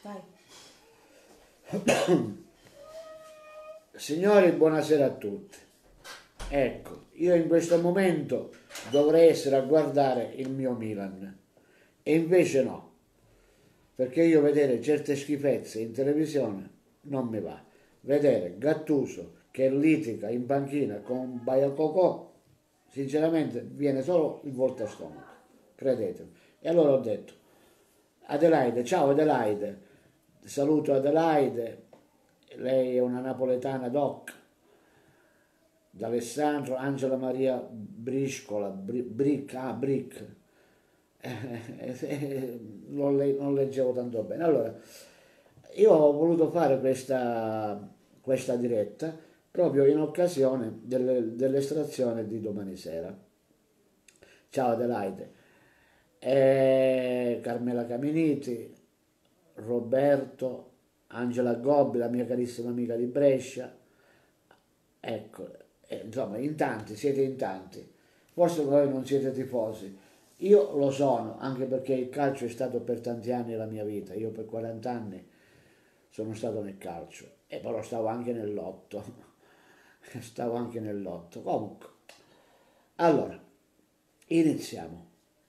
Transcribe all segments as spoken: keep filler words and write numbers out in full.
Vai. Signori, buonasera a tutti. Ecco, io in questo momento dovrei essere a guardare il mio Milan e invece no, perché io vedere certe schifezze in televisione non mi va. Vedere Gattuso che litiga in panchina con Baiococò, sinceramente viene solo il volto a stomaco, credetemi. E allora ho detto, Adelaide, ciao Adelaide, saluto Adelaide, lei è una napoletana doc, d'Alessandro, Angela Maria Briscola, Bri, Bric, ah, Bric, eh, eh, eh, non, le, non leggevo tanto bene. Allora, io ho voluto fare questa, questa diretta proprio in occasione delle, dell'estrazione di domani sera. Ciao Adelaide, eh, Carmela Caminiti, Roberto, Angela Gobbi, la mia carissima amica di Brescia, ecco, eh, insomma, in tanti, siete in tanti. Forse voi non siete tifosi, io lo sono, anche perché il calcio è stato per tanti anni la mia vita, io per quaranta anni sono stato nel calcio, e però stavo anche nel lotto, stavo anche nel lotto. Comunque, allora, iniziamo.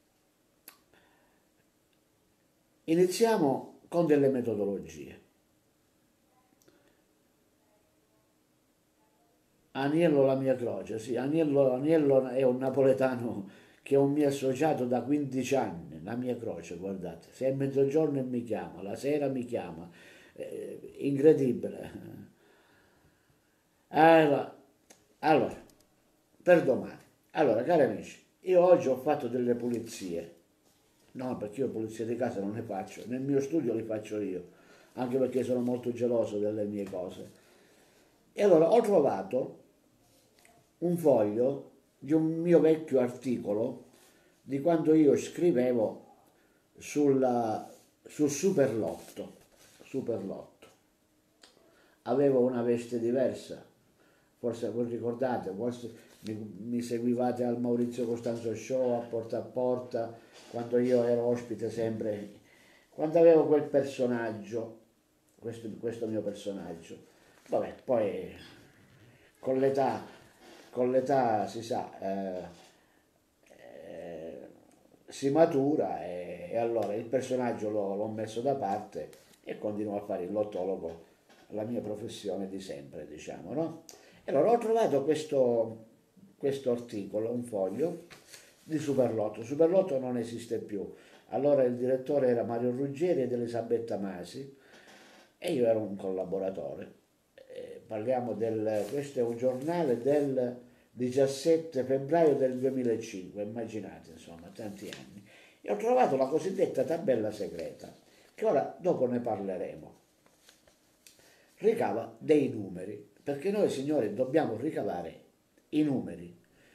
Iniziamo con delle metodologie. Aniello la mia croce, sì, Aniello, Aniello è un napoletano che è un mio associato da quindici anni, la mia croce, guardate, se è mezzogiorno e mi chiama, la sera mi chiama, eh, incredibile. Allora, allora, per domani, allora cari amici, io oggi ho fatto delle pulizie, no perché io pulizie di casa non ne faccio, nel mio studio li faccio io, anche perché sono molto geloso delle mie cose. E allora ho trovato un foglio di un mio vecchio articolo di quando io scrivevo sulla, sul Superlotto. Superlotto. Avevo una veste diversa, forse voi ricordate, forse mi, mi seguivate al Maurizio Costanzo Show, a Porta a Porta, quando io ero ospite sempre, quando avevo quel personaggio, questo, questo mio personaggio. Vabbè, poi con l'età, con l'età si sa, eh, eh, si matura e, e allora il personaggio l'ho, l'ho messo da parte e continuo a fare il lottologo, la mia professione di sempre, diciamo, no? E allora ho trovato questo, questo articolo, un foglio di Superlotto. Superlotto non esiste più. Allora il direttore era Mario Ruggeri ed Elisabetta Masi e io ero un collaboratore. Eh, parliamo del, questo è un giornale del diciassette febbraio del duemilacinque, immaginate, insomma, tanti anni. E ho trovato la cosiddetta tabella segreta, che ora dopo ne parleremo. Ricava dei numeri, perché noi signori dobbiamo ricavare i numeri.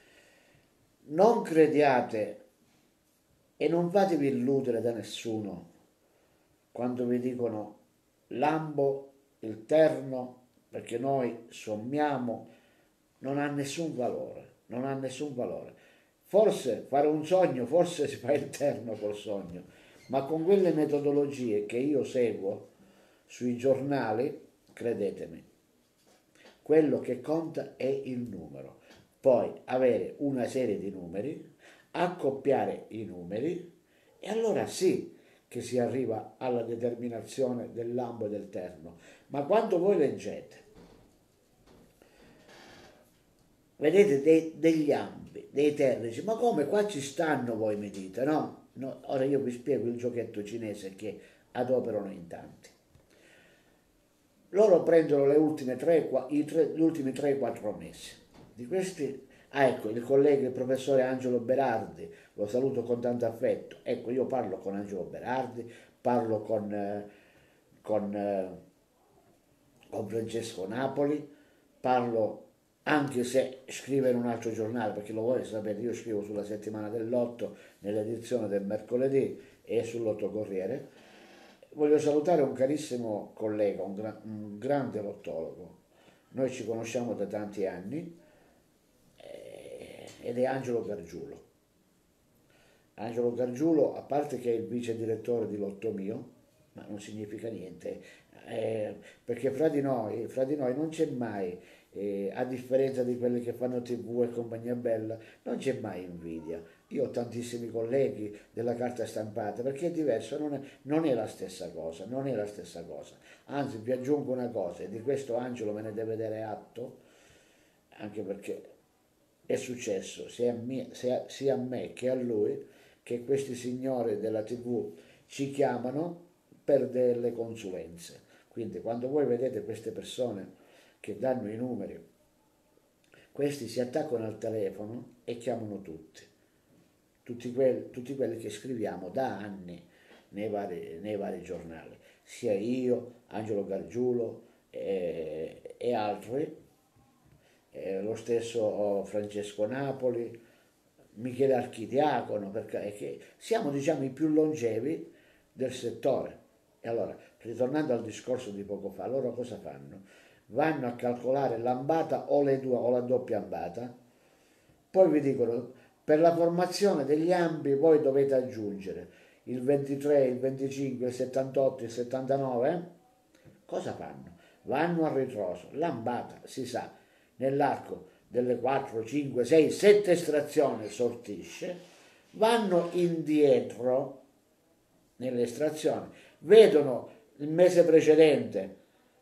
Non crediate e non fatevi illudere da nessuno quando vi dicono Lambo, il terno, perché noi sommiamo, non ha nessun valore, non ha nessun valore. Forse fare un sogno, forse si fa il terno col sogno, ma con quelle metodologie che io seguo sui giornali, credetemi, quello che conta è il numero. Poi avere una serie di numeri, accoppiare i numeri e allora sì che si arriva alla determinazione del lambo e del terno. Ma quando voi leggete, vedete dei, degli ambi, dei terni, ma come qua ci stanno voi mi dite, no? No? Ora io vi spiego il giochetto cinese che adoperano in tanti. Loro prendono le ultime tre, i tre, gli ultimi tre quattro mesi. Di questi, ah ecco, il collega, il professore Angelo Berardi, lo saluto con tanto affetto. Ecco, io parlo con Angelo Berardi, parlo con, eh, con, eh, con Francesco Napoli, parlo anche se scrive in un altro giornale, perché lo vuole sapere, io scrivo sulla settimana del lotto, nell'edizione del mercoledì e sull'Otto Corriere. Voglio salutare un carissimo collega, un, gra- un grande lottologo. Noi ci conosciamo da tanti anni eh, ed è Angelo Gargiulo. Angelo Gargiulo, a parte che è il vice direttore di Lotto Mio, ma non significa niente, eh, perché fra di noi, fra di noi non c'è mai, eh, a differenza di quelli che fanno tivù e compagnia bella, non c'è mai invidia. Io ho tantissimi colleghi della carta stampata, perché è diverso, non è, non è la stessa cosa, non è la stessa cosa. Anzi, vi aggiungo una cosa, e di questo Angelo me ne deve dare atto, anche perché è successo sia a me, sia, sia a me che a lui, che questi signori della tivù ci chiamano per delle consulenze. Quindi quando voi vedete queste persone che danno i numeri, questi si attaccano al telefono e chiamano tutti, tutti quelli, tutti quelli che scriviamo da anni nei vari, nei vari giornali, sia io, Angelo Gargiulo e, e altri, eh, lo stesso oh, Francesco Napoli, Michele Archidiacono, perché siamo diciamo i più longevi del settore. E allora, ritornando al discorso di poco fa, loro cosa fanno? Vanno a calcolare l'ambata o le due o la doppia ambata, poi vi dicono per la formazione degli ambi voi dovete aggiungere il ventitré, il venticinque, il settantotto, il settantanove. Eh? Cosa fanno? Vanno a ritroso, l'ambata si sa, nell'arco delle quattro, cinque, sei, sette estrazioni sortisce, vanno indietro nell'estrazione, vedono il mese precedente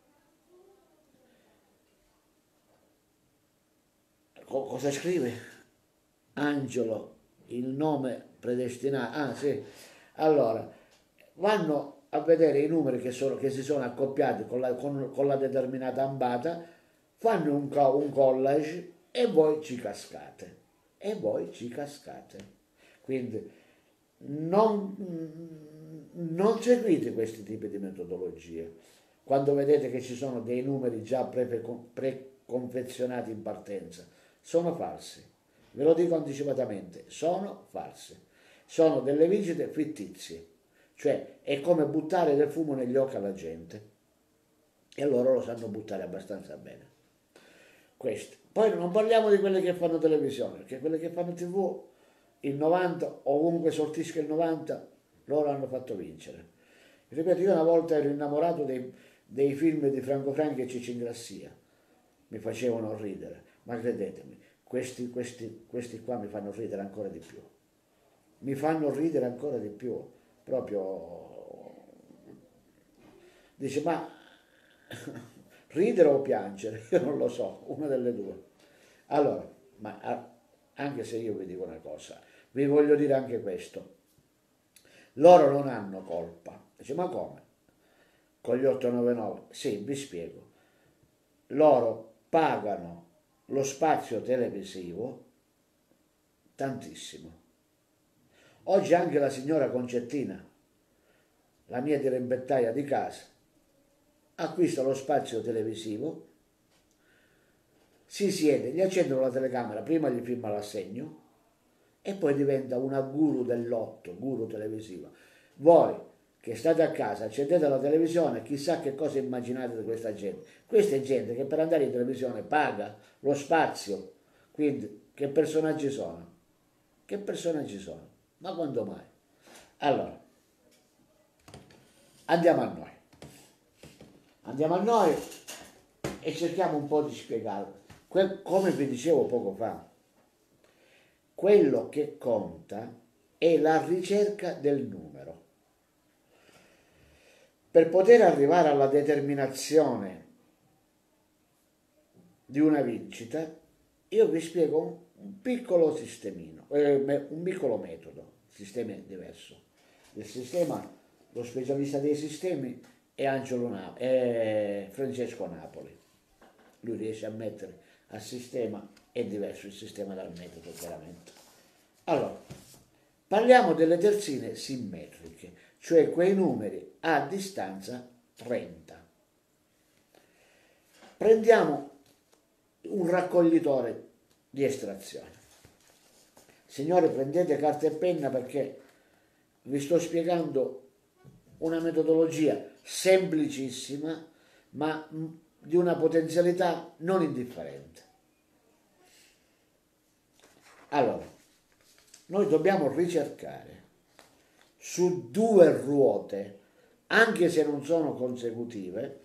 cosa scrive Angelo, il nome predestinato, ah sì, allora vanno a vedere i numeri che, sono, che si sono accoppiati con la, con, con la determinata ambata, fanno un, un collage e voi ci cascate, e voi ci cascate. Quindi non, non seguite questi tipi di metodologie. Quando vedete che ci sono dei numeri già preconfezionati in partenza, sono falsi. Ve lo dico anticipatamente, sono falsi. Sono delle visite fittizie. Cioè è come buttare del fumo negli occhi alla gente. E loro lo sanno buttare abbastanza bene. Questi. Poi non parliamo di quelle che fanno televisione, perché quelle che fanno tivù, il novanta, ovunque sortisca il novanta, loro hanno fatto vincere. Ripeto, io una volta ero innamorato dei, dei film di Franco Franchi e Ciccio Ingrassia. Mi facevano ridere, ma credetemi, questi, questi, questi qua mi fanno ridere ancora di più. Mi fanno ridere ancora di più. Proprio dice, ma ridere o piangere? Io non lo so, una delle due. Allora, ma anche se io vi dico una cosa, vi voglio dire anche questo. Loro non hanno colpa. Dice, ma come? Con gli ottocentonovantanove? Sì, vi spiego. Loro pagano lo spazio televisivo tantissimo. Oggi anche la signora Concettina, la mia dirimpettaia di casa, acquista lo spazio televisivo, si siede, gli accendono la telecamera, prima gli filma l'assegno e poi diventa una guru dell'otto, guru televisiva. Voi che state a casa, accendete la televisione, chissà che cosa immaginate di questa gente. Questa è gente che per andare in televisione paga lo spazio, quindi che personaggi sono? Che personaggi sono? Ma quando mai? Allora, andiamo a noi. Andiamo a noi e cerchiamo un po' di spiegare. Come vi dicevo poco fa, quello che conta è la ricerca del numero. Per poter arrivare alla determinazione di una vincita, io vi spiego un, un piccolo sistemino, eh, un piccolo metodo. Il sistema è diverso. Il sistema, lo specialista dei sistemi è, Angelo Na- è Francesco Napoli. Lui riesce a mettere al sistema, è diverso il sistema dal metodo chiaramente. Allora, parliamo delle terzine simmetriche, cioè quei numeri a distanza trenta. Prendiamo un raccoglitore di estrazione. Signore, prendete carta e penna perché vi sto spiegando una metodologia semplicissima, ma di una potenzialità non indifferente. Allora, noi dobbiamo ricercare su due ruote anche se non sono consecutive,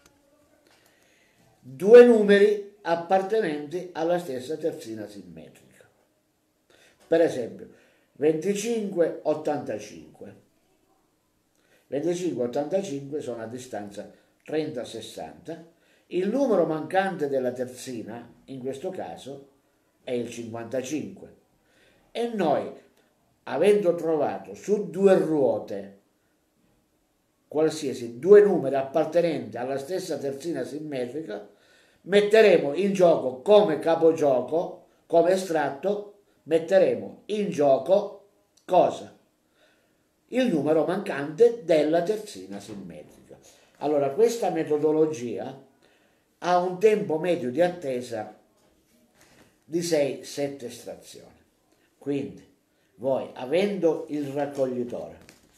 due numeri appartenenti alla stessa terzina simmetrica. Per esempio, venticinque ottantacinque. venticinque ottantacinque sono a distanza trenta sessanta. Il numero mancante della terzina, in questo caso, è il cinquantacinque. E noi, avendo trovato su due ruote qualsiasi due numeri appartenenti alla stessa terzina simmetrica, metteremo in gioco come capogioco, come estratto, metteremo in gioco cosa? Il numero mancante della terzina simmetrica. Allora, questa metodologia ha un tempo medio di attesa di sei sette estrazioni. Quindi, voi, avendo il raccoglitore,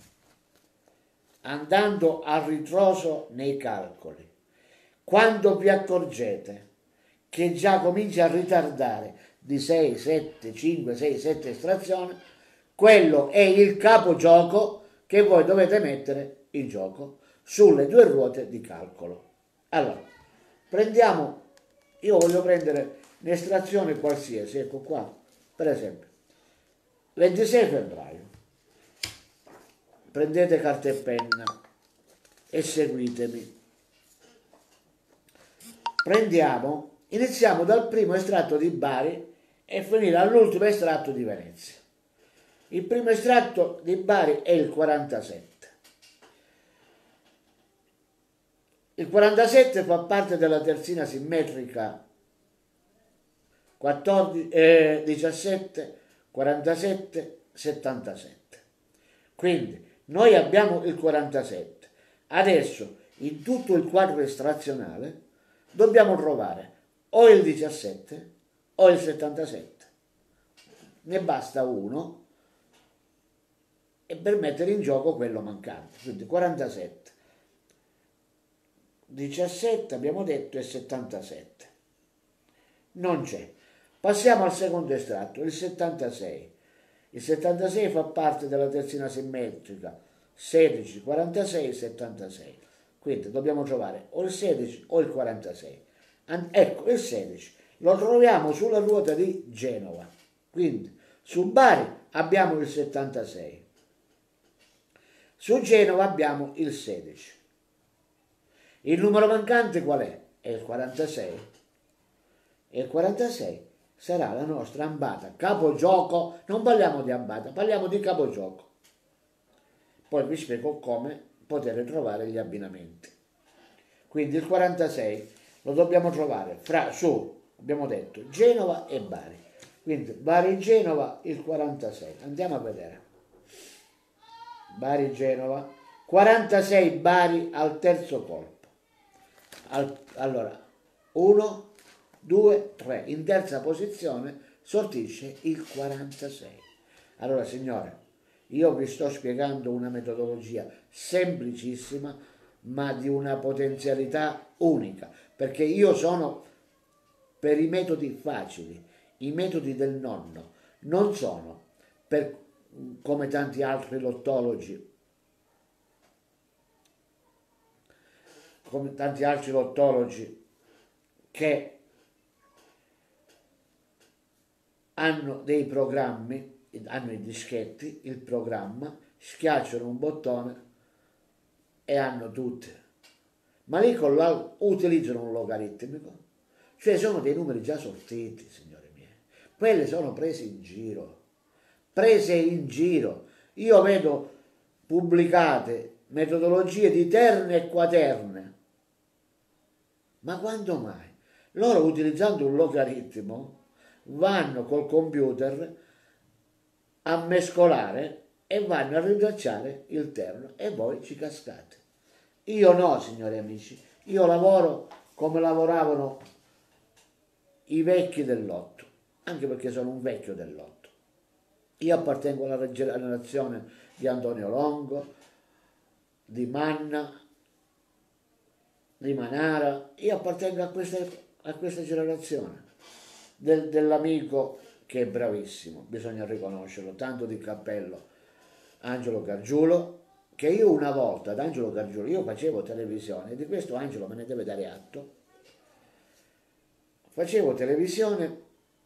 andando a ritroso nei calcoli, quando vi accorgete che già comincia a ritardare di sei, sette, cinque, sei, sette estrazioni, quello è il capogioco che voi dovete mettere in gioco sulle due ruote di calcolo. Allora, prendiamo, io voglio prendere un'estrazione qualsiasi, ecco qua, per esempio, ventisei febbraio. Prendete carta e penna e seguitemi. Prendiamo, iniziamo dal primo estratto di Bari e finire all'ultimo estratto di Venezia. Il primo estratto di Bari è il quarantasette. Il quarantasette fa parte della terzina simmetrica quattordici, eh, diciassette, quarantasette, settantasette. Quindi noi abbiamo il quarantasette. Adesso in tutto il quadro estrazionale dobbiamo trovare o il diciassette o il settantasette. Ne basta uno e per mettere in gioco quello mancante. Quindi quarantasette, diciassette abbiamo detto e settantasette. Non c'è. Passiamo al secondo estratto, il settantasei. Il settantasei fa parte della terzina simmetrica sedici, quarantasei, settantasei. Quindi dobbiamo trovare o il sedici o il quarantasei. Ecco, il sedici lo troviamo sulla ruota di Genova. Quindi su Bari abbiamo il settantasei. Su Genova abbiamo il sedici. Il numero mancante qual è? È il quarantasei. E il quarantasei sarà la nostra ambata, capogioco. Non parliamo di ambata, parliamo di capogioco. Poi vi spiego come poter trovare gli abbinamenti. Quindi il quarantasei lo dobbiamo trovare fra, su, abbiamo detto, Genova e Bari. Quindi Bari-Genova il quarantasei. Andiamo a vedere. Bari-Genova. quarantasei Bari al terzo colpo. Al, allora, uno, due, tre. In terza posizione sortisce il quarantasei. Allora, signore, io vi sto spiegando una metodologia semplicissima, ma di una potenzialità unica, perché io sono per i metodi facili, i metodi del nonno, non sono per, come tanti altri lottologi, come tanti altri lottologi che hanno dei programmi, hanno i dischetti, il programma, schiacciano un bottone e hanno tutte. Ma lì con la, utilizzano un logaritmico, cioè sono dei numeri già sortiti, signori miei. Quelle sono prese in giro, prese in giro. Io vedo pubblicate metodologie di terne e quaterne. Ma quando mai? Loro, utilizzando un logaritmo, vanno col computer a mescolare e vanno a rintracciare il terno e voi ci cascate. Io no, signori amici, io lavoro come lavoravano i vecchi dell'otto, anche perché sono un vecchio dell'otto. Io appartengo alla generazione di Antonio Longo, di Manna, di Manara. Io appartengo a questa, a questa generazione del, dell'amico che è bravissimo, bisogna riconoscerlo, tanto di cappello, Angelo Gargiulo, che io una volta ad Angelo Gargiulo, io facevo televisione, e di questo Angelo me ne deve dare atto, facevo televisione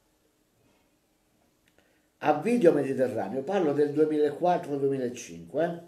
a Video Mediterraneo, parlo del duemilaquattro duemilacinque, eh?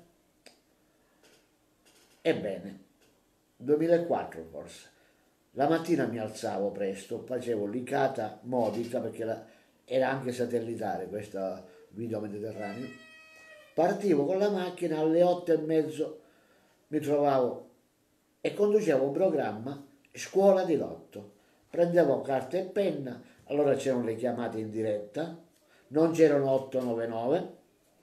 Ebbene, duemilaquattro forse, la mattina mi alzavo presto, facevo l'icata modica, perché la, era anche satellitare questa Video Mediterraneo, partivo con la macchina alle otto e mezzo, mi trovavo e conducevo un programma Scuola di Lotto, prendevo carta e penna, allora c'erano le chiamate in diretta, non c'erano otto nove nove,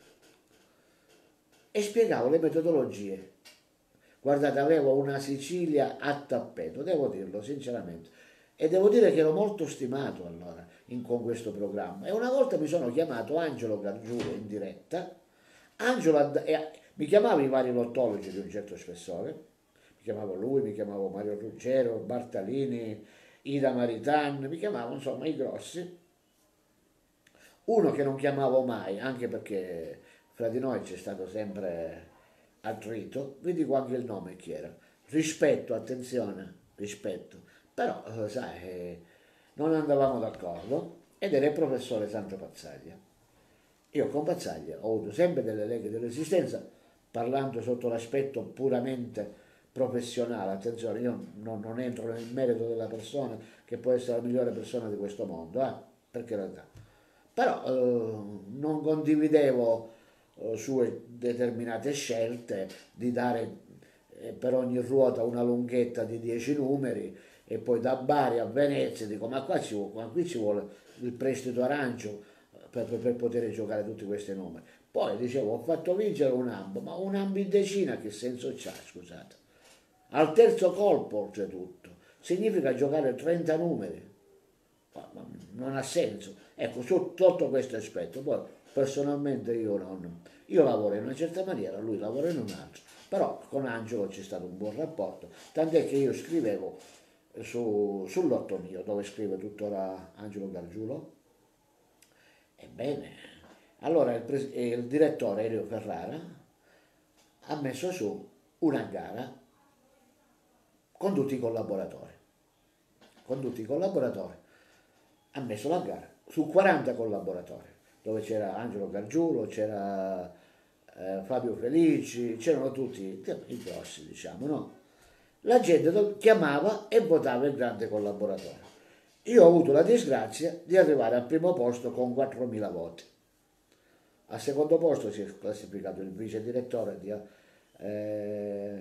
e spiegavo le metodologie. Guardate, avevo una Sicilia a tappeto, devo dirlo sinceramente, e devo dire che ero molto stimato allora in, con questo programma. E una volta mi sono chiamato Angelo Gargiulo in diretta, Angelo eh, mi chiamava i vari lottologi di un certo spessore, mi chiamavo lui, mi chiamavo Mario Ruggero, Bartalini, Ida Maritan, mi chiamavo insomma i grossi. Uno che non chiamavo mai, anche perché fra di noi c'è stato sempre attrito, vi dico anche il nome chi era. Rispetto, attenzione, rispetto. Però, eh, sai, eh, non andavamo d'accordo ed era il professore Santo Pazzaglia. Io con Pazzaglia ho avuto sempre delle leghe di resistenza, parlando sotto l'aspetto puramente professionale. Attenzione, io non, non entro nel merito della persona, che può essere la migliore persona di questo mondo, eh, perché in realtà. Però eh, non condividevo eh, sue determinate scelte di dare eh, per ogni ruota una lunghetta di dieci numeri, e poi da Bari a Venezia dico ma qua ci vuole, ma qui ci vuole il prestito arancio per, per, per poter giocare tutti questi numeri. Poi dicevo ho fatto vincere un ambo, ma un ambo in decina che senso c'ha, scusate? Al terzo colpo oltretutto, significa giocare trenta numeri, ma non ha senso. Ecco, sotto questo aspetto, poi personalmente io non, io lavoro in una certa maniera, lui lavora in un'altra, però con Angelo c'è stato un buon rapporto, tant'è che io scrivevo su, sull'Otto Mio, dove scrive tuttora Angelo Gargiulo. Ebbene, allora il, pres- il direttore Elio Ferrara ha messo su una gara con tutti i collaboratori, con tutti i collaboratori, ha messo la gara su quaranta collaboratori, dove c'era Angelo Gargiulo, c'era eh, Fabio Felici, c'erano tutti i grossi, diciamo, no? La gente chiamava e votava il grande collaboratore. Io ho avuto la disgrazia di arrivare al primo posto con quattromila voti. Al secondo posto si è classificato il vice direttore di, eh,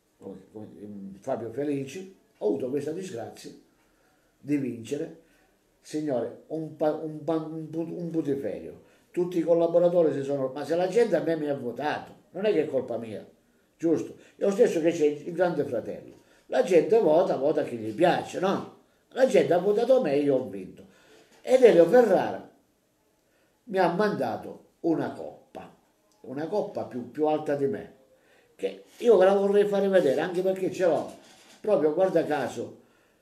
Fabio Felici. Ho avuto questa disgrazia di vincere, signore, un, un, un, un putiferio. Tutti i collaboratori si sono... Ma se la gente a me mi ha votato, non è che è colpa mia, giusto? È lo stesso che c'è il Grande Fratello. La gente vota, vota chi gli piace, no? La gente ha votato me e io ho vinto. Ed Elio Ferrara mi ha mandato una coppa, una coppa più, più alta di me, che io ve la vorrei fare vedere, anche perché ce l'ho, proprio guarda caso,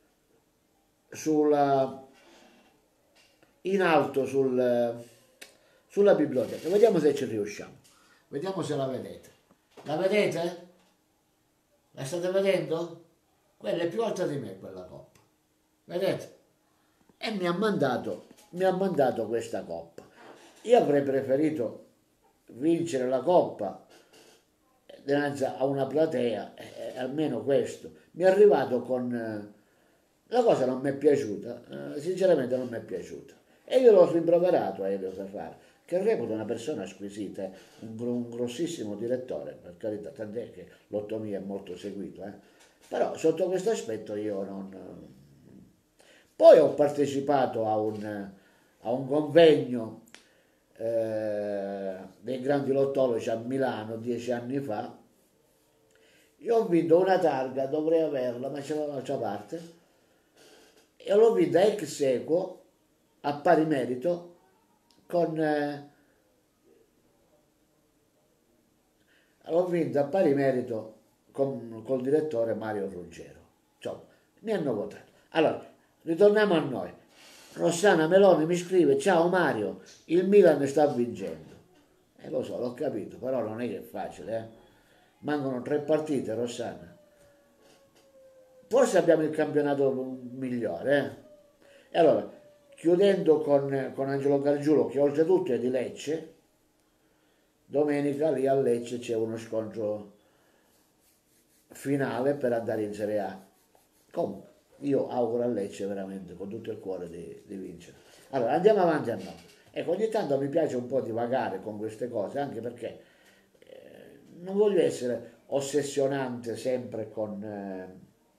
sulla, in alto sul, sulla biblioteca. Vediamo se ci riusciamo, vediamo se la vedete. La vedete? La state vedendo? Quella è più alta di me, quella coppa, vedete? E mi ha mandato, mi ha mandato questa coppa. Io avrei preferito vincere la coppa dinanzi a una platea, eh, almeno questo. Mi è arrivato con... Eh, la cosa non mi è piaciuta, eh, sinceramente non mi è piaciuta. E io l'ho rimproverato a Elio Ferrara, che reputo una persona squisita, un, un grossissimo direttore, per carità, tant'è che l'Otto Mio è molto seguito. Eh. Però sotto questo aspetto io non... Poi ho partecipato a un, a un convegno eh, dei grandi lottologi a Milano dieci anni fa. Io ho vinto una targa, dovrei averla, ma c'era dall'altra parte, e l'ho vinta ex equo a pari merito con eh, l'ho vinta a pari merito con col direttore Mario Ruggero. Insomma, mi hanno votato. Allora, ritorniamo a noi. Rossana Meloni mi scrive: ciao Mario, il Milan sta vincendo. E eh, lo so, l'ho capito, però non è che è facile, eh? mancano tre partite, Rossana. Forse abbiamo il campionato migliore, eh? E allora, chiudendo con, con Angelo Gargiulo, che oltretutto è di Lecce, domenica lì a Lecce c'è uno scontro finale per andare in Serie A. Comunque, io auguro a Lecce veramente con tutto il cuore di, di vincere. Allora, andiamo avanti a noi. Ecco, ogni tanto mi piace un po' divagare con queste cose, anche perché eh, non voglio essere ossessionante sempre con, eh,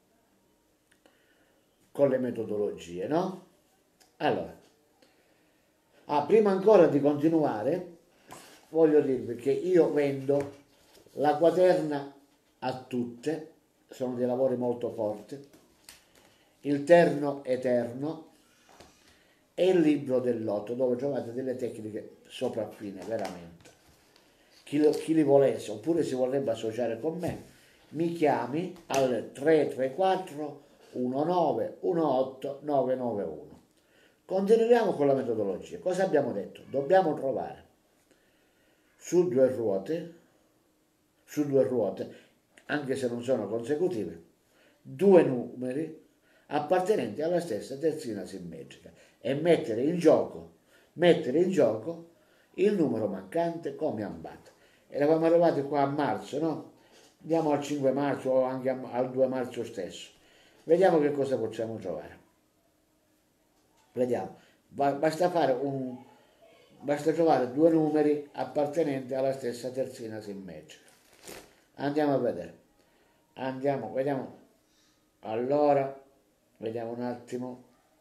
con le metodologie, no? Allora, ah, prima ancora di continuare, voglio dirvi che io vendo la quaterna a tutte, sono dei lavori molto forti, il terno eterno e il libro del lotto, dove trovate delle tecniche sopraffine, veramente. Chi, lo, chi li volesse, oppure si vorrebbe associare con me, mi chiami al tre tre quattro uno nove uno otto nove nove uno. Continuiamo con la metodologia. Cosa abbiamo detto? Dobbiamo trovare su due ruote, su due ruote, anche se non sono consecutive, due numeri appartenenti alla stessa terzina simmetrica e mettere in gioco, mettere in gioco il numero mancante come ambata. Eravamo arrivati qua a marzo, no? Andiamo al cinque marzo o anche al due marzo stesso. Vediamo che cosa possiamo trovare. Vediamo. Basta fare un, basta trovare due numeri appartenenti alla stessa terzina simmetrica. Andiamo a vedere. Andiamo, vediamo. Allora, vediamo un attimo.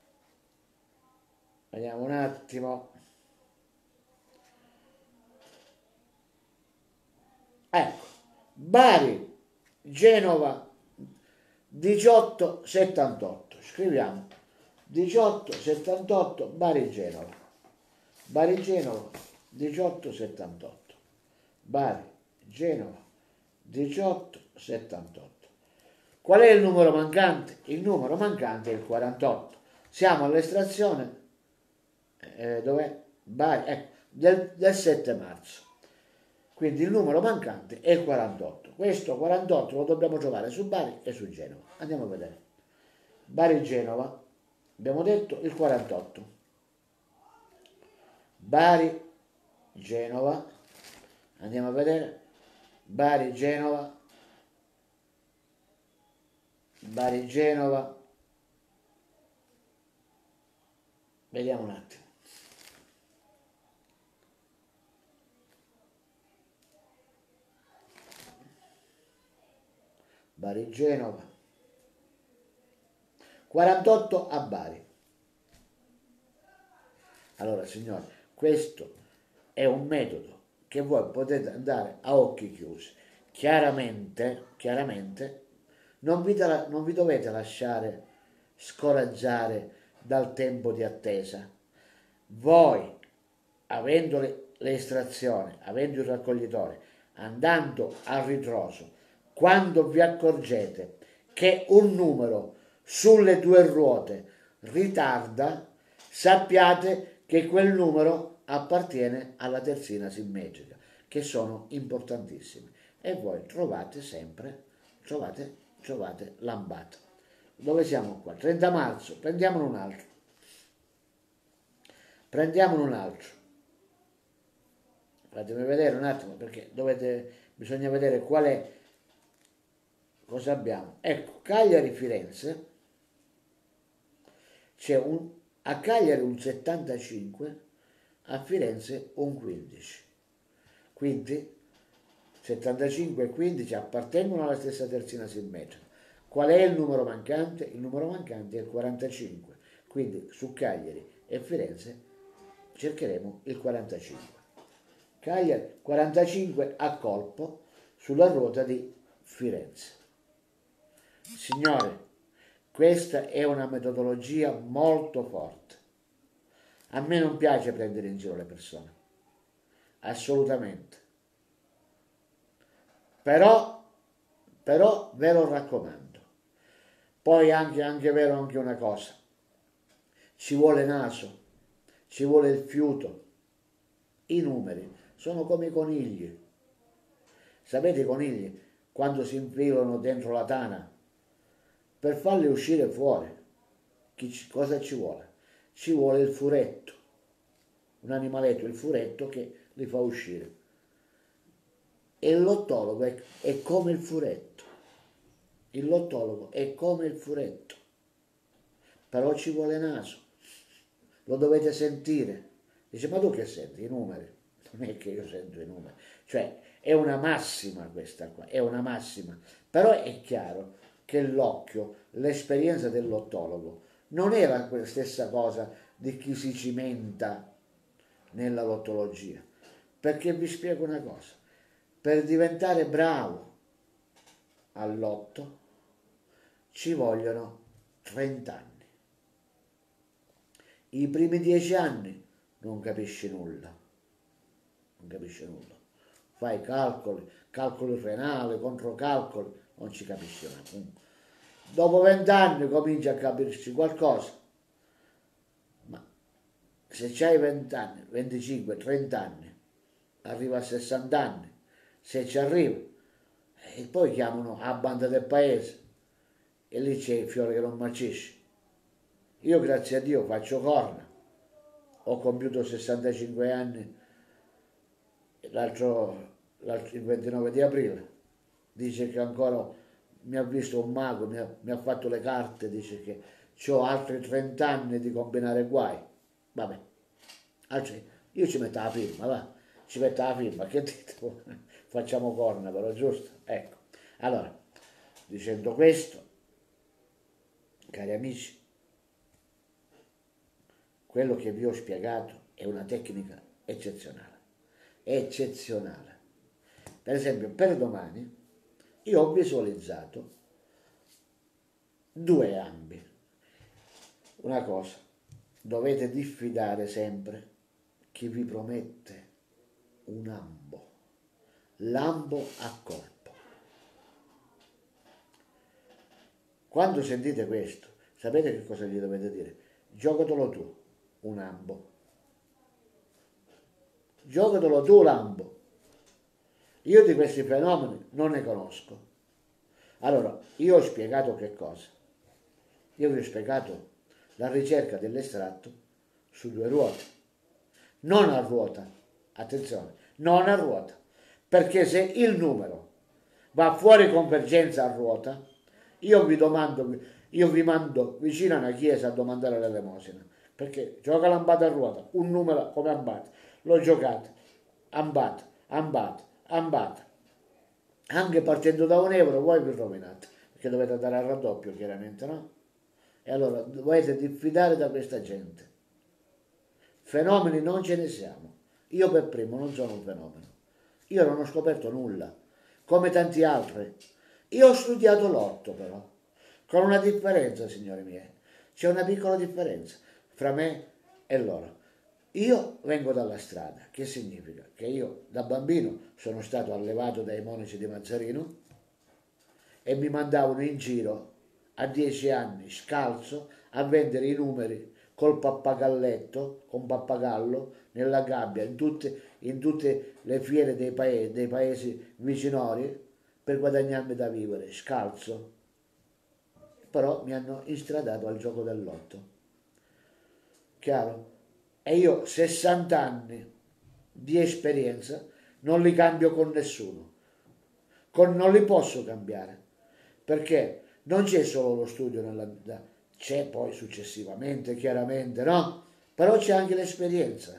Vediamo un attimo. Ecco, Bari, Genova, diciotto settantotto. Scriviamo diciotto settantotto Bari Genova. Bari Genova diciotto settantotto. Bari Genova diciotto settantotto. Qual è il numero mancante? Il numero mancante è il quarantotto. Siamo all'estrazione eh, dov'è? Bari, ecco, del, del sette marzo. Quindi il numero mancante è il quarantotto. Questo quarantotto lo dobbiamo trovare su Bari e su Genova. Andiamo a vedere. Bari Genova, abbiamo detto il quarantotto. Bari Genova, andiamo a vedere. Bari Genova, Bari Genova, vediamo un attimo. Bari Genova, quarantotto a Bari. Allora signori, questo è un metodo che voi potete andare a occhi chiusi. Chiaramente, chiaramente non vi, non vi dovete lasciare scoraggiare dal tempo di attesa. Voi, avendo l'estrazione, avendo il raccoglitore, andando a ritroso, quando vi accorgete che un numero sulle due ruote ritarda, sappiate che quel numero appartiene alla terzina simmetrica, che sono importantissimi. E voi trovate sempre, trovate, trovate l'ambata. Dove siamo qua? trenta marzo, prendiamone un altro. Prendiamone un altro. Fatemi vedere un attimo, perché dovete, bisogna vedere qual è, cosa abbiamo. Ecco, Cagliari-Firenze, c'è un, a Cagliari un settantacinque, a Firenze un quindici. Quindi settantacinque e quindici appartengono alla stessa terzina simmetrica. Qual è il numero mancante? Il numero mancante è il quarantacinque. Quindi su Cagliari e Firenze cercheremo il quarantacinque. Cagliari quarantacinque a colpo sulla ruota di Firenze. Signore, questa è una metodologia molto forte. A me non piace prendere in giro le persone, assolutamente. Però, però ve lo raccomando. Poi anche, anche vero anche una cosa, ci vuole naso, ci vuole il fiuto. I numeri sono come i conigli. Sapete i conigli? quando si infilano dentro la tana, per farli uscire fuori, chi ci, cosa ci vuole? Ci vuole il furetto, un animaletto, il furetto che li fa uscire. E l'ottologo è, è come il furetto, il lottologo è come il furetto, però ci vuole naso, lo dovete sentire. Dice, ma tu che senti? I numeri? Non è che io sento i numeri, cioè è una massima questa qua, è una massima, però è chiaro che l'occhio, l'esperienza dell'ottologo non era la stessa cosa di chi si cimenta nella lottologia, perché vi spiego una cosa, per diventare bravo all'otto ci vogliono trenta anni. I primi dieci anni non capisci nulla, non capisci nulla. Fai calcoli, calcoli renali, controcalcoli, non ci capisci nulla. Dopo vent'anni cominci a capirci qualcosa, ma se c'hai venti anni, venticinque, trenta anni, arriva a sessanta anni, se ci arrivi, e poi chiamano a banda del paese e lì c'è il fiore che non marcisce. Io grazie a Dio faccio corna, ho compiuto sessantacinque anni l'altro, l'altro il ventinove di aprile, dice che ancora mi ha visto un mago, mi ha, mi ha fatto le carte, dice che ho altri trenta anni di combinare guai. Vabbè, altri, io ci metto la firma, va, ci metto la firma, che dite? Facciamo corna però, giusto? Ecco, allora, dicendo questo, cari amici, quello che vi ho spiegato è una tecnica eccezionale, eccezionale. Per esempio, per domani io ho visualizzato due ambi. Una cosa, dovete diffidare sempre chi vi promette un ambo, l'ambo a colpo. Quando sentite questo, sapete che cosa gli dovete dire? Giocatelo tu, un ambo. Giocatelo tu l'ambo. Io di questi fenomeni non ne conosco. Allora, io ho spiegato che cosa? Io vi ho spiegato la ricerca dell'estratto su due ruote. Non a ruota, attenzione, non a ruota. Perché se il numero va fuori convergenza a ruota, io vi domando, io vi mando vicino a una chiesa a domandare l'elemosina. Perché gioca l'ambata a ruota, un numero come ambata, lo giocate, ambata, ambata, ambata, anche partendo da un euro voi vi rovinate, perché dovete andare al raddoppio chiaramente, no? E allora dovete diffidare da questa gente. Fenomeni non ce ne siamo, io per primo non sono un fenomeno, io non ho scoperto nulla, come tanti altri. Io ho studiato l'otto però, con una differenza, signori miei, c'è una piccola differenza fra me e loro. Io vengo dalla strada, che significa? Che io da bambino sono stato allevato dai monaci di Mazzarino e mi mandavano in giro a dieci anni scalzo a vendere i numeri col pappagalletto, con pappagallo, nella gabbia, in tutte, in tutte le fiere dei paesi, dei paesi vicinori per guadagnarmi da vivere, scalzo. Però mi hanno instradato al gioco del lotto. Chiaro? E io sessanta anni di esperienza non li cambio con nessuno, con, non li posso cambiare, perché non c'è solo lo studio nella vita, c'è poi successivamente, chiaramente, no? Però c'è anche l'esperienza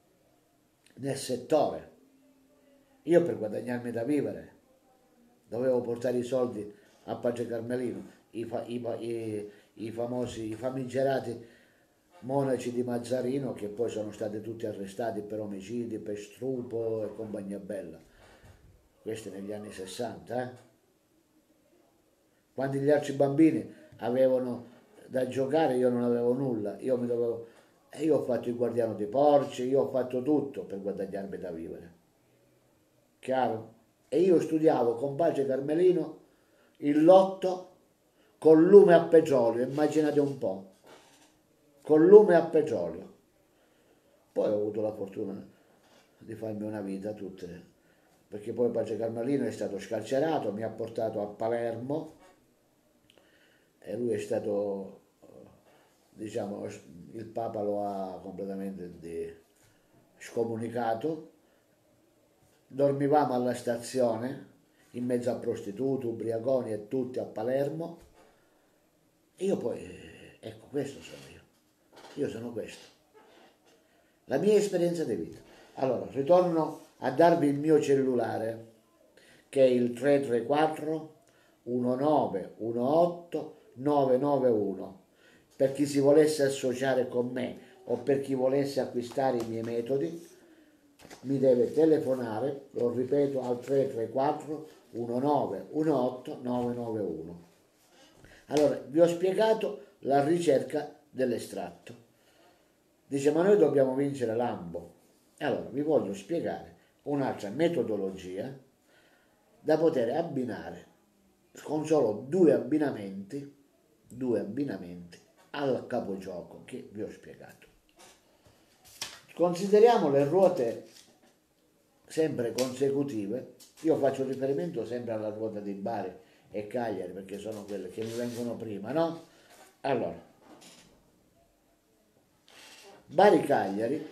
nel settore. Io per guadagnarmi da vivere dovevo portare i soldi a Padre Carmelino, i, fa, i, i, i famosi, i famigerati monaci di Mazzarino, che poi sono stati tutti arrestati per omicidi, per stupro e compagnia bella. Questi negli anni sessanta, eh? Quando gli altri bambini avevano da giocare io non avevo nulla, io mi dovevo... E io ho fatto il guardiano di porci, io ho fatto tutto per guadagnarmi da vivere. Chiaro? E io studiavo con Padre Carmelino il lotto con lume a petrolio, immaginate un po'. Con lume a petrolio. Poi ho avuto la fortuna di farmi una vita tutte perché poi padre Carmelino è stato scarcerato, mi ha portato a Palermo e lui è stato, diciamo, il Papa lo ha completamente di- scomunicato. Dormivamo alla stazione in mezzo a prostituti, ubriaconi e tutti a Palermo. E io poi, ecco, questo sono io. Io sono questo. La mia esperienza di vita. Allora, ritorno a darvi il mio cellulare, che è il tre tre quattro uno nove uno otto nove nove uno. Per chi si volesse associare con me o per chi volesse acquistare i miei metodi, mi deve telefonare, lo ripeto, al tre tre quattro uno nove uno otto nove nove uno. Allora, vi ho spiegato la ricerca dell'estratto. Dice, ma noi dobbiamo vincere l'ambo. Allora, vi voglio spiegare un'altra metodologia da poter abbinare con solo due abbinamenti, due abbinamenti al capogioco che vi ho spiegato. Consideriamo le ruote sempre consecutive. Io faccio riferimento sempre alla ruota di Bari e Cagliari perché sono quelle che mi vengono prima, no? Allora, Bari-Cagliari,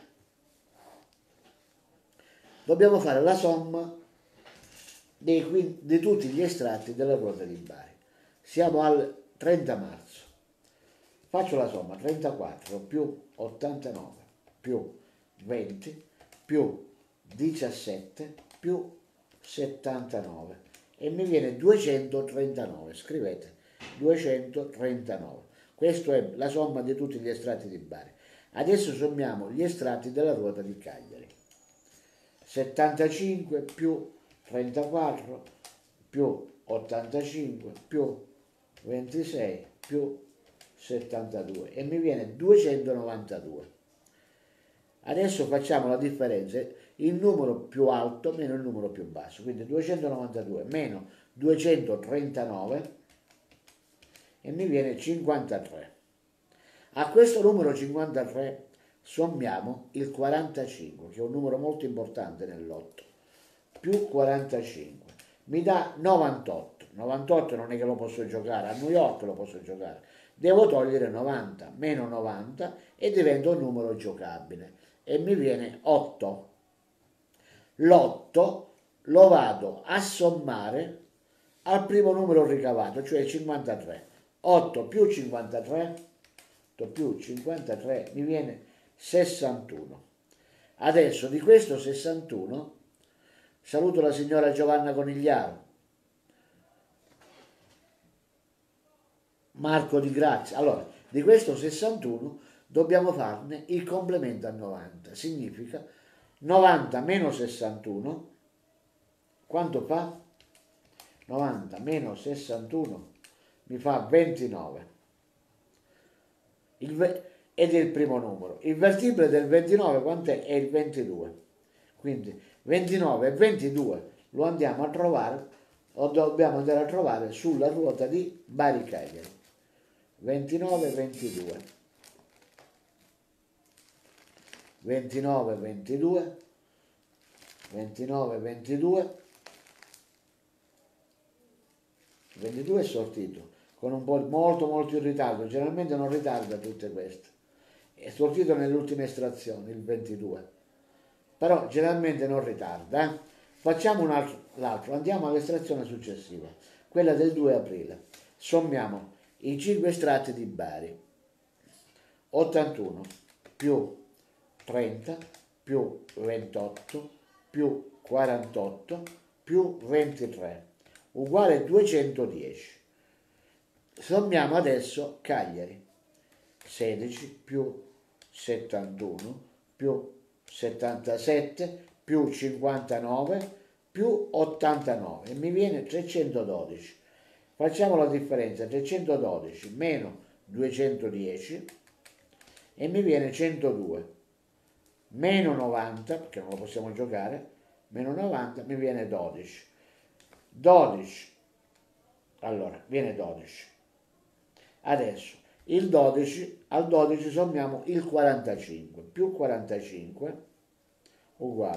dobbiamo fare la somma dei, di tutti gli estratti della ruota di Bari. Siamo al trenta marzo. Faccio la somma: trentaquattro più ottantanove più venti più diciassette più settantanove e mi viene duecentotrentanove. Scrivete duecentotrentanove. Questa è la somma di tutti gli estratti di Bari. Adesso sommiamo gli estratti della ruota di Cagliari. settantacinque più trentaquattro più ottantacinque più ventisei più settantadue e mi viene duecentonovantadue. Adesso facciamo la differenza, il numero più alto meno il numero più basso, quindi duecentonovantadue meno duecentotrentanove e mi viene cinquantatré. A questo numero cinquantatré sommiamo il quarantacinque, che è un numero molto importante nell'otto, più quarantacinque, mi dà novantotto. novantotto non è che lo posso giocare, a New York lo posso giocare, devo togliere novanta, meno novanta e diventa un numero giocabile e mi viene otto. L'otto lo vado a sommare al primo numero ricavato, cioè cinquantatré. otto più cinquantatré, otto più cinquantatré mi viene sessantuno. Adesso di questo sessantuno saluto la signora Giovanna Conigliaro, Marco Di Grazia. Allora, di questo sessantuno dobbiamo farne il complemento a novanta. Significa novanta meno sessantuno, quanto fa? novanta meno sessantuno mi fa ventinove. Il ve- ed è il primo numero. Il vertibile del ventinove quant'è? È il ventidue. Quindi ventinove e ventidue lo andiamo a trovare, o dobbiamo andare a trovare sulla ruota di Bari Cagliari. ventinove e ventidue. ventinove e ventidue. ventinove e ventidue. ventidue è sortito con un po' molto molto in ritardo, generalmente non ritarda tutte queste, è sortito nell'ultima estrazione il ventidue, però generalmente non ritarda. Eh? Facciamo un altro, l'altro, andiamo all'estrazione successiva, quella del due aprile, sommiamo i cinque estratti di Bari, ottantuno più trenta più ventotto più quarantotto più ventitré uguale duecentodieci. Sommiamo adesso Cagliari, sedici più settantuno più settantasette più cinquantanove più ottantanove e mi viene trecentododici. Facciamo la differenza, trecentododici meno duecentodieci e mi viene centodue, meno novanta, perché non lo possiamo giocare, meno novanta mi viene dodici. dodici, allora viene dodici. Adesso il dodici, al dodici sommiamo il quarantacinque, più quarantacinque uguale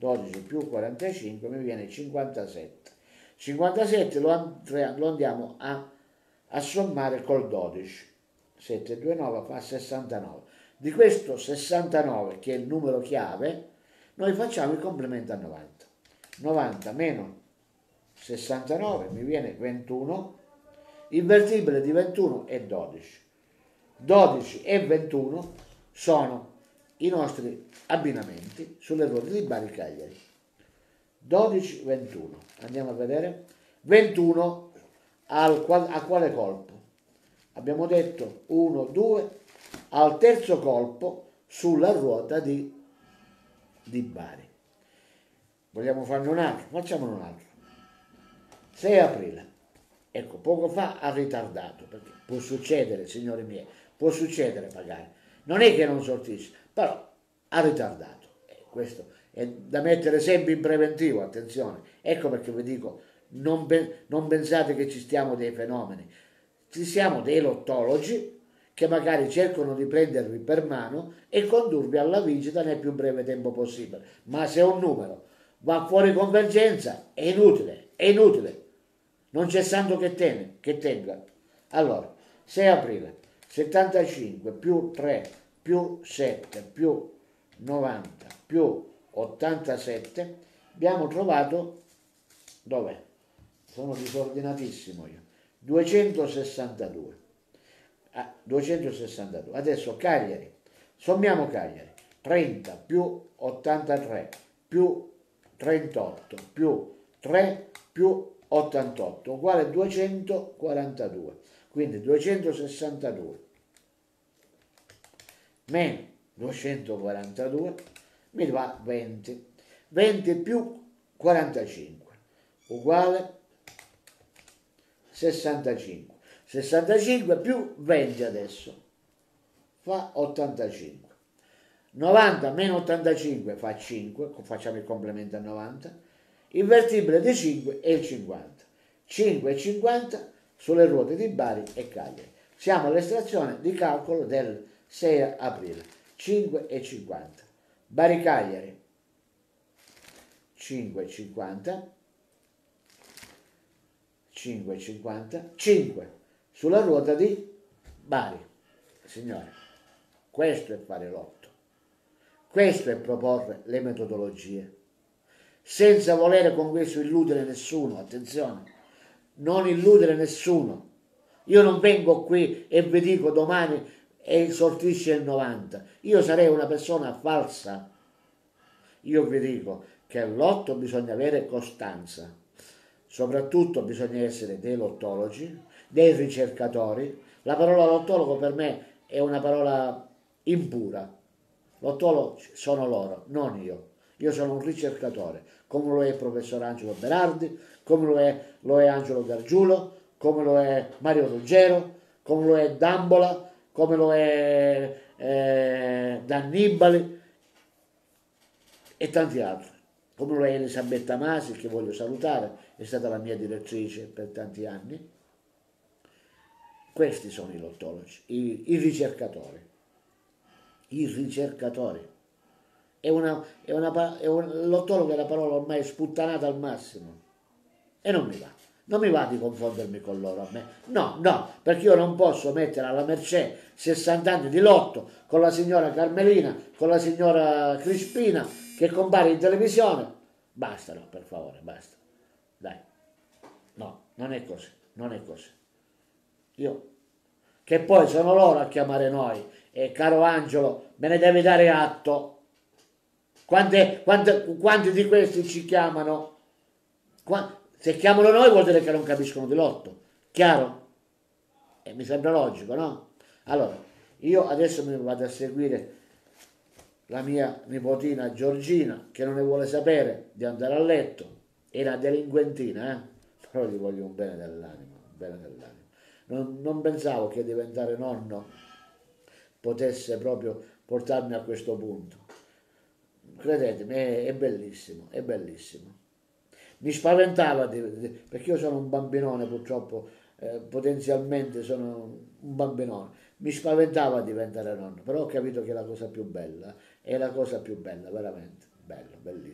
dodici più quarantacinque mi viene cinquantasette. cinquantasette lo, and- lo andiamo a, a sommare col dodici. sette più nove fa sessantanove. Di questo sessantanove, che è il numero chiave, noi facciamo il complemento a novanta. novanta meno sessantanove mi viene ventuno. Il vertibile di ventuno è dodici. dodici e ventuno sono i nostri abbinamenti sulle ruote di Bari Cagliari. dodici ventuno. Andiamo a vedere. ventuno al, a quale colpo? Abbiamo detto uno, due, al terzo colpo sulla ruota di, di Bari. Vogliamo farne un altro? Facciamone un altro. sei aprile. Ecco, poco fa ha ritardato, perché può succedere, signori miei, può succedere pagare. Non è che non sortisce, però ha ritardato. E questo è da mettere sempre in preventivo, attenzione. Ecco perché vi dico, non, pe- non pensate che ci stiamo dei fenomeni. Ci siamo dei lottologi che magari cercano di prendervi per mano e condurvi alla vincita nel più breve tempo possibile. Ma se un numero va fuori convergenza, è inutile, è inutile. Non c'è santo che, tene, che tenga. Allora, sei aprile, settantacinque più tre più sette più novanta più ottantasette, abbiamo trovato, dov'è? Sono disordinatissimo io, duecentosessantadue. Ah, duecentosessantadue. Adesso Cagliari, sommiamo Cagliari, trenta più ottantatré più trentotto più tre più ottantotto uguale duecentoquarantadue. Quindi duecentosessantadue meno duecentoquarantadue mi va venti. venti più quarantacinque uguale sessantacinque. sessantacinque più venti adesso fa ottantacinque. novanta meno ottantacinque fa cinque, facciamo il complemento a novanta. Il vertibile di cinque è il cinquanta. cinque e cinquanta sulle ruote di Bari e Cagliari. Siamo all'estrazione di calcolo del sei aprile. cinque e cinquanta. Bari Cagliari cinque e cinquanta. cinque e cinquanta. cinque sulla ruota di Bari. Signore, questo è fare l'otto. Questo è proporre le metodologie. Senza volere con questo illudere nessuno, attenzione, non illudere nessuno. Io non vengo qui e vi dico domani e sortisce il novanta. Io sarei una persona falsa. Io vi dico che all'otto bisogna avere costanza. Soprattutto bisogna essere dei lottologi, dei ricercatori. La parola lottologo per me è una parola impura. Lottologo sono loro, non io. Io sono un ricercatore, come lo è il professor Angelo Berardi, come lo è, lo è Angelo Gargiulo, come lo è Mario Ruggero, come lo è D'Ambola, come lo è eh, D'Annibali e tanti altri, come lo è Elisabetta Masi, che voglio salutare, è stata la mia direttrice per tanti anni. Questi sono i lottologi, i, i ricercatori, i ricercatori. È una, è una, è un, lottologo è una parola ormai sputtanata al massimo e non mi va. Non mi va di confondermi con loro a me. No, no, perché io non posso mettere alla mercé sessanta anni di lotto con la signora Carmelina, con la signora Crispina che compare in televisione. Basta, no, per favore, basta. Dai. No, non è così, non è così. Io, che poi sono loro a chiamare noi e caro Angelo, me ne devi dare atto. Quante, quante, quanti di questi ci chiamano? Qua, se chiamano noi vuol dire che non capiscono di lotto, chiaro? E mi sembra logico, no? Allora, io adesso mi vado a seguire la mia nipotina Giorgina, che non ne vuole sapere di andare a letto, è una delinquentina, eh? Però gli voglio un bene dell'anima, un bene dell'anima. Non, non pensavo che diventare nonno potesse proprio portarmi a questo punto. Credetemi, è, è bellissimo, è bellissimo. Mi spaventava, di, di, perché io sono un bambinone purtroppo, eh, potenzialmente sono un bambinone, mi spaventava diventare nonno, però ho capito che è la cosa più bella, è la cosa più bella, veramente, bello, bellissimo.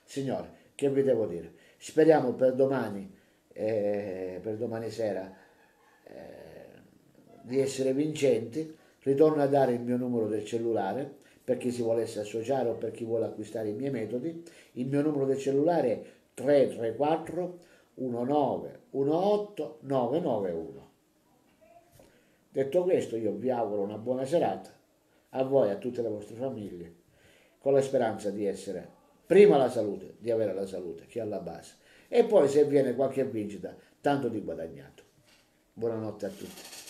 Signore, che vi devo dire? Speriamo per domani, eh, per domani sera, eh, di essere vincenti. Ritorno a dare il mio numero del cellulare per chi si volesse associare o per chi vuole acquistare i miei metodi. Il mio numero del cellulare è tre tre quattro uno nove uno otto nove nove uno. Detto questo, io vi auguro una buona serata, a voi e a tutte le vostre famiglie, con la speranza di essere prima la salute, di avere la salute, che è alla base, e poi se viene qualche vincita, tanto di guadagnato. Buonanotte a tutti.